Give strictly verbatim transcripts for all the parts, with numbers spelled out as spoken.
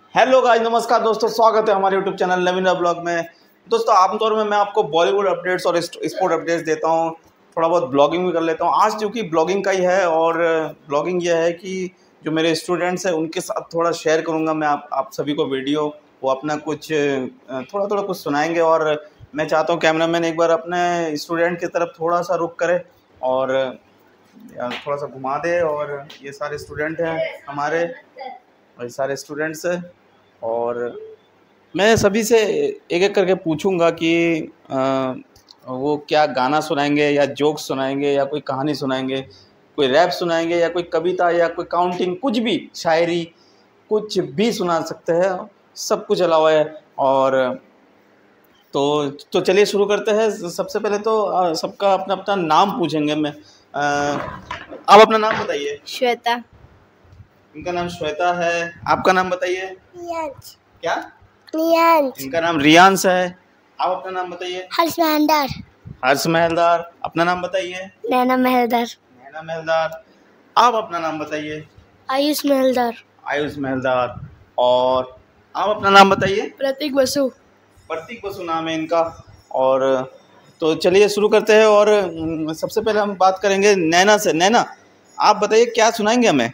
Hello guys, नमस्कार दोस्तों, स्वागत है हमारे यूट्यूब चैनल नवीन ब्लॉग में। दोस्तों, आमतौर में मैं आपको बॉलीवुड अपडेट्स और स्पोर्ट अपडेट्स देता हूं, थोड़ा बहुत ब्लॉगिंग भी कर लेता हूं। आज क्योंकि ब्लॉगिंग का ही है और ब्लॉगिंग यह है कि जो मेरे स्टूडेंट्स हैं उनके साथ थोड़ा शेयर करूंगा मैं आप आप सभी को वीडियो। वो अपना कुछ थोड़ा थोड़ा कुछ सुनाएंगे और मैं चाहता हूँ कैमरामैन एक बार अपने स्टूडेंट की तरफ थोड़ा सा रुख करे और थोड़ा सा घुमा दे। और ये सारे स्टूडेंट हैं हमारे, और ये सारे स्टूडेंट्स हैं, और मैं सभी से एक एक करके पूछूंगा कि आ, वो क्या गाना सुनाएंगे या जोक्स सुनाएंगे या कोई कहानी सुनाएंगे, कोई रैप सुनाएंगे या कोई कविता या कोई काउंटिंग, कुछ भी, शायरी, कुछ भी सुना सकते हैं, सब कुछ अलावा है। और तो तो चलिए शुरू करते हैं। सबसे पहले तो आ, सबका अपना अपना नाम पूछेंगे। मैं आ, आप अपना नाम बताइए। श्वेता। इनका नाम श्वेता है। आपका नाम बताइए। रियांश। क्या? रियांश। इनका नाम रियांश है। आप अपना नाम बताइए। हर्ष महलदार। हर्ष महलदार। अपना नाम बताइए। नैना महलदार। नैना महलदार। आप अपना नाम बताइए। आयुष महलदार। आयुष महलदार। और आप अपना नाम बताइए। प्रतीक बसु। प्रतीक बसु नाम है इनका। और तो चलिए शुरू करते हैं। और सबसे पहले हम बात करेंगे नैना से। नैना, आप बताइए क्या सुनाएंगे हमें?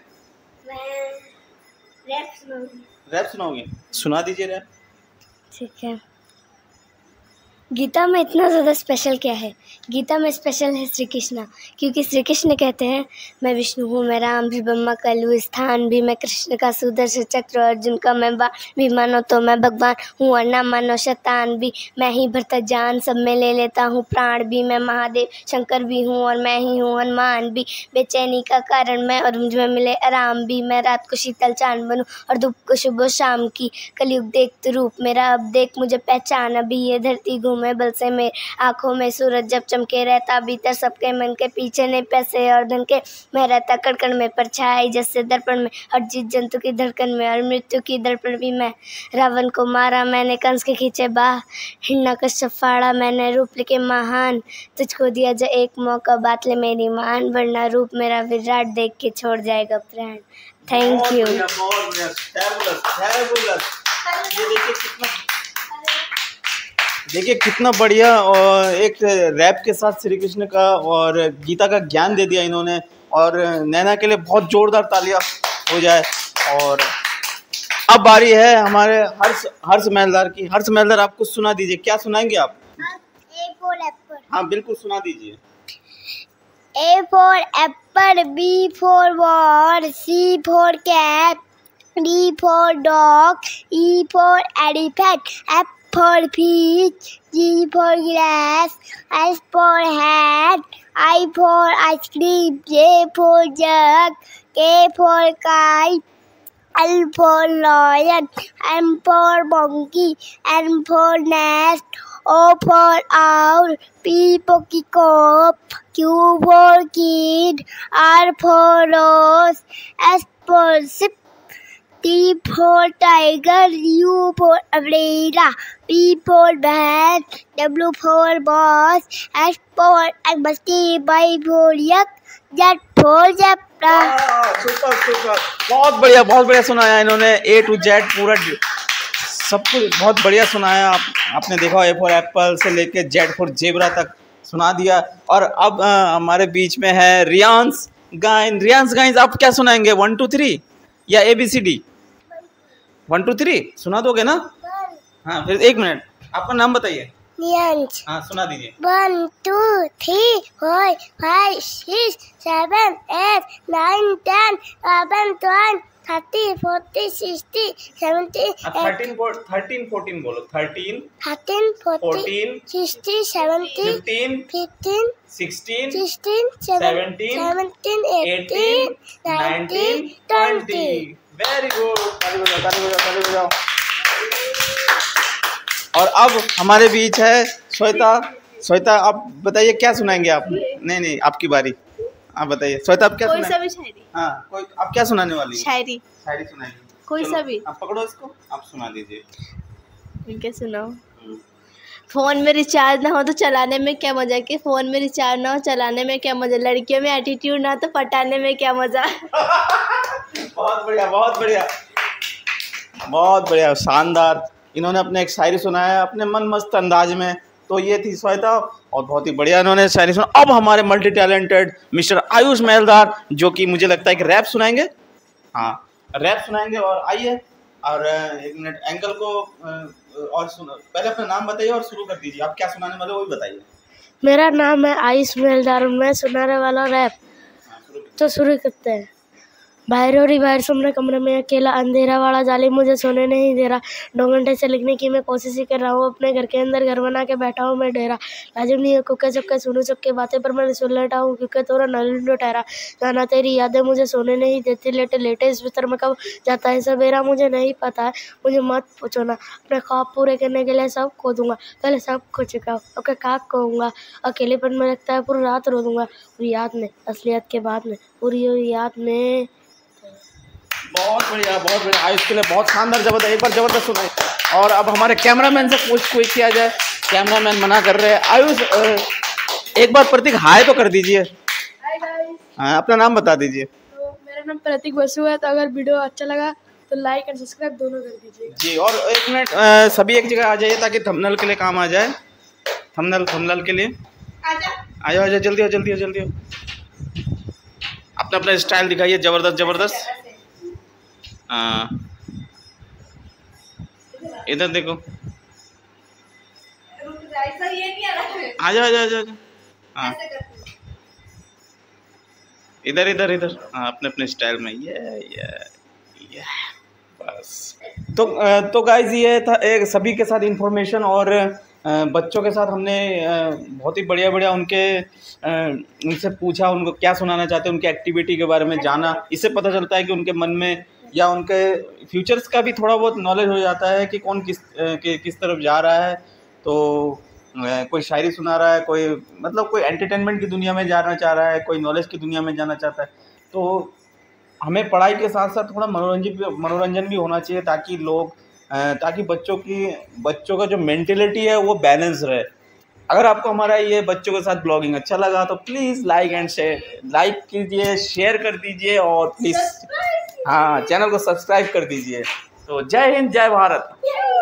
रैप सुनाऊंगी। रैप सुनाओगे? सुना दीजिए रैप। ठीक है। गीता में इतना ज़्यादा स्पेशल क्या है? गीता में स्पेशल है श्री कृष्ण, क्योंकि श्री कृष्ण कहते हैं, मैं विष्णु हूँ, मैं राम भी, ब्रह्मा कलु स्थान भी, मैं कृष्ण का सुदर्शन चक्र, अर्जुन का मैं बा भी, मानो तो मैं भगवान हूँ और ना मानो शैतान भी, मैं ही भरता जान, सब में ले लेता हूँ प्राण भी, मैं महादेव शंकर भी हूँ और मैं ही हूँ हनुमान भी, बेचैनी का कारण मैं और मुझ में मिले आराम भी, मैं रात को शीतल चांद बनूँ और धूप को सुबह शाम की, कलयुग देख तो रूप मेरा, अब देख मुझे पहचान, अभी ये धरती में बल से मेरे आंखों में सूरज जब चमके रहता भीतर सबके मन के पीछे नहीं पैसे और धन के, मैं रहता कड़कड़ में परछाई जैसे दर्पण में, हर जीव जंतु की धड़कन में और मृत्यु की दर्पण भी मैं, रावण को मारा मैंने, कंस के खींचे बाह, हिरण्यकश्यप फाड़ा मैंने, रूप लेके महान, तुझको दिया जो एक मौका, बात ले मेरी मान, वरना रूप मेरा विराट देख के छोड़ जाएगा प्राण। Thank you. देखिए कितना बढ़िया और एक रैप के साथ श्री कृष्ण का और गीता का ज्ञान दे दिया इन्होंने। और नैना के लिए बहुत जोरदार तालियां हो जाए। और अब बारी है हमारे हर्ष हर्ष महलदार की। हर्ष महलदार, आप कुछ सुना दीजिए। क्या सुनाएंगे आप? A for apple. हाँ बिल्कुल, सुना दीजिए। A for apple, B for ball, C for cat, D for dog, E for elephant, F for fish, G for grass, H for hat, I for ice cream, J for jug, K for kite, L for lion, M for monkey, N for nest, O for owl, P for peacock, Q for kid, R for rose, S for ship, T for tiger, U for umbrella, P for van, W for boss, X for monkey, Y for yak, Z for zebra। Super super, बहुत बढ़िया, बहुत बढ़िया सुनाया इन्होंने। ए to Z पूरा सब कुछ बहुत बढ़िया सुनाया। आप आपने देखा, ए फॉर एप्पल से लेके जेड फॉर जेबरा तक सुना दिया। और अब आ, हमारे बीच में है रियांश गाइन। रियांश गाइन, आप क्या सुनाएंगे? वन टू थ्री या A B C D? One two three सुना दोगे ना? हाँ, फिर एक मिनट, आपका नाम बताइए। रियांश। हाँ, सुना दीजिए। One two three four five six seven eight nine ten eleven twelve thirty forty sixty seventy thirteen thirteen fourteen बोलो। Thirteen thirteen forty fourteen sixty seventy fifteen fifteen sixteen sixteen seventeen seventeen eighteen nineteen twenty. Very good, ताली बजाओ, ताली बजाओ, ताली बजाओ। और अब हमारे बीच है श्वेता। श्वेता, आप बताइए क्या सुनाएंगे आप? नहीं नहीं, आपकी बारी, आप बताइए। श्वेता, आप क्या कोई सुनाएंगे? सा भी शायरी। हाँ, कोई, आप क्या सुनाने वाली हैं? शायरी। शायरी सुनाइए। कोई चलो, सा भी। आप पकड़ो इसको, आप सुना दीजिए। इनके सुनाओ। फोन में रिचार्ज ना हो तो चलाने में क्या मजा, कि फोन में रिचार्ज ना हो चलाने में क्या मजा, लड़कियों में एटीट्यूड ना तो पटाने में क्या मजा। बहुत बढ़िया, बहुत बढ़िया। बहुत बढ़िया, शानदार। इन्होंने अपने एक शायरी सुनाया अपने मन मस्त अंदाज में। तो ये थी श्वेता और बहुत ही बढ़िया इन्होंने शायरी सुना। अब हमारे multi talented mister Ayush Mehaldar जो कि मुझे लगता है कि रैप सुनाएंगे। हाँ, रैप सुनाएंगे। और आइए और एक मिनट एंकल को और सुन, पहले अपना नाम बताइए और शुरू कर दीजिए। आप क्या सुनाने वाले वही बताइए। मेरा नाम है आयुष मेहलदार, मैं सुनाने वाला रैप। तो शुरू करते हैं। बाहर हो रही बाहर सामने कमरे में अकेला अंधेरा वाला जाली मुझे सोने नहीं दे रहा। दो घंटे से लिखने की मैं कोशिश ही कर रहा हूँ, अपने घर के अंदर घर बना के बैठा हूँ मैं डेरा। लाजिम नहीं है कुके चुपके सुनूं सबके बातें पर मैं सुन लेटा हूँ क्योंकि तोरा नल ठहरा। जाना तेरी यादें मुझे सोने नहीं देती, लेटे लेटे इस बिस्तर में कब जाता है सवेरा मुझे नहीं पता है। मुझे मत पूछो ना, अपने ख्वाब पूरे करने के लिए सब खो दूंगा, पहले सब खो चुका हूँ ओके काक कहूँगा। अकेलेपन में लगता है पूरी रात रो दूंगा, पूरी याद में असलियत के बाद में पूरी याद में। बहुत बढ़िया, बहुत बढ़िया आयुष के लिए बहुत शानदार, जबरदस्त, एक बार जबरदस्त सुनाई। और अब हमारे कैमरामैन से कुछ कोई किया जाए, कैमरामैन मना कर रहे हैं। आयुष एक बार प्रतीक हाय तो कर दीजिए। Hi guys. हाँ, अपना नाम बता दीजिए। तो मेरा नाम प्रतीक बसु है। तो अगर वीडियो अच्छा लगा तो लाइक और सब्सक्राइब दोनों कर दीजिए जी। और एक मिनट अ, सभी एक जगह आ जाइए ताकि थंबनेल के लिए काम आ जाए। थंबनेल थंबनेल के लिए आ जाओ आ जाओ, जल्दी आओ जल्दी आओ जल्दी आओ। अपना अपना स्टाइल दिखाइए, जबरदस्त जबरदस्त। हाँ, इधर देखो, आ जाओ आ जाओ आ जाओ। हाँ, इधर इधर इधर। हाँ, अपने अपने स्टाइल में। ये ये ये बस। तो तो गाइज ये था एक सभी के साथ इंफॉर्मेशन। और बच्चों के साथ हमने बहुत ही बढ़िया बढ़िया उनके उनसे पूछा उनको क्या सुनाना चाहते हैं, उनके एक्टिविटी के बारे में जाना। इससे पता चलता है कि उनके मन में या उनके फ्यूचर्स का भी थोड़ा बहुत नॉलेज हो जाता है कि कौन किस कि, किस तरफ जा रहा है। तो कोई शायरी सुना रहा है, कोई मतलब कोई एंटरटेनमेंट की दुनिया में जाना चाह रहा है, कोई नॉलेज की दुनिया में जाना चाहता है। तो हमें पढ़ाई के साथ साथ थोड़ा मनोरंजन भी मनोरंजन भी होना चाहिए ताकि लोग ताकि बच्चों की बच्चों का जो मेंटेलिटी है वो बैलेंस रहे। अगर आपको हमारा ये बच्चों के साथ ब्लॉगिंग अच्छा लगा तो please like and share like कीजिए, शेयर कर दीजिए और प्लीज़ हाँ चैनल को सब्सक्राइब कर दीजिए। तो जय हिंद, जय भारत।